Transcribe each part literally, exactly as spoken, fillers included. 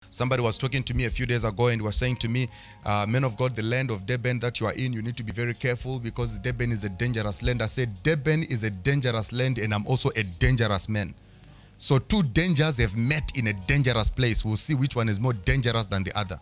Somebody was talking to me a few days ago and was saying to me, uh, men of God, the land of Durban that you are in, you need to be very careful because Durban is a dangerous land. I said, Durban is a dangerous land and I'm also a dangerous man. So two dangers have met in a dangerous place. We'll see which one is more dangerous than the other.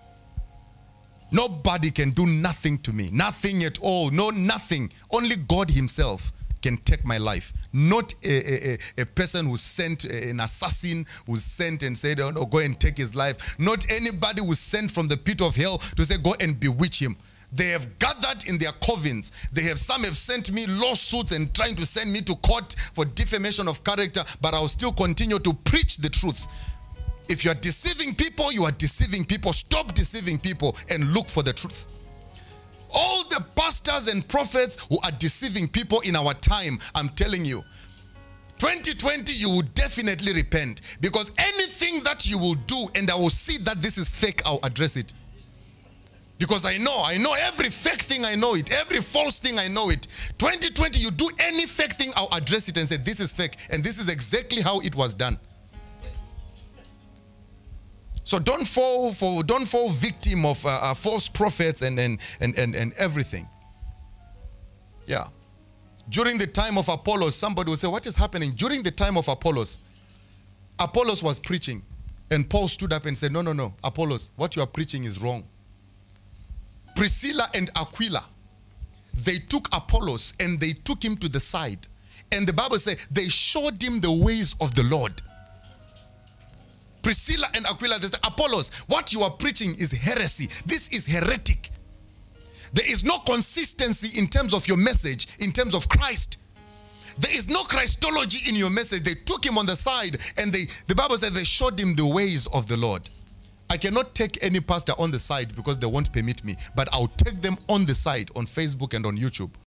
Nobody can do nothing to me. Nothing at all. No, nothing. Only God himself can take my life. Not a, a, a person who sent an assassin, who sent and said, oh no, go and take his life. Not anybody who sent from the pit of hell to say, go and bewitch him. They have gathered in their covens. They have, some have sent me lawsuits and trying to send me to court for defamation of character, but I will still continue to preach the truth. If you are deceiving people, you are deceiving people. Stop deceiving people and look for the truth. All the pastors and prophets who are deceiving people in our time, I'm telling you, twenty twenty, you will definitely repent. Because anything that you will do, and I will see that this is fake, I'll address it. Because I know, I know every fake thing, I know it. Every false thing, I know it. twenty twenty, you do any fake thing, I'll address it and say, this is fake. And this is exactly how it was done. So don't fall for, don't fall victim of uh, uh, false prophets and, and, and, and, and everything. Yeah. During the time of Apollos, somebody will say, what is happening? During the time of Apollos, Apollos was preaching. And Paul stood up and said, no, no, no, Apollos, what you are preaching is wrong. Priscilla and Aquila, they took Apollos and they took him to the side. And the Bible says they showed him the ways of the Lord. Priscilla and Aquila, they said, Apollos, what you are preaching is heresy. This is heretic. There is no consistency in terms of your message, in terms of Christ. There is no Christology in your message. They took him on the side and they, the Bible said they showed him the ways of the Lord. I cannot take any pastor on the side because they won't permit me, but I'll take them on the side on Facebook and on YouTube.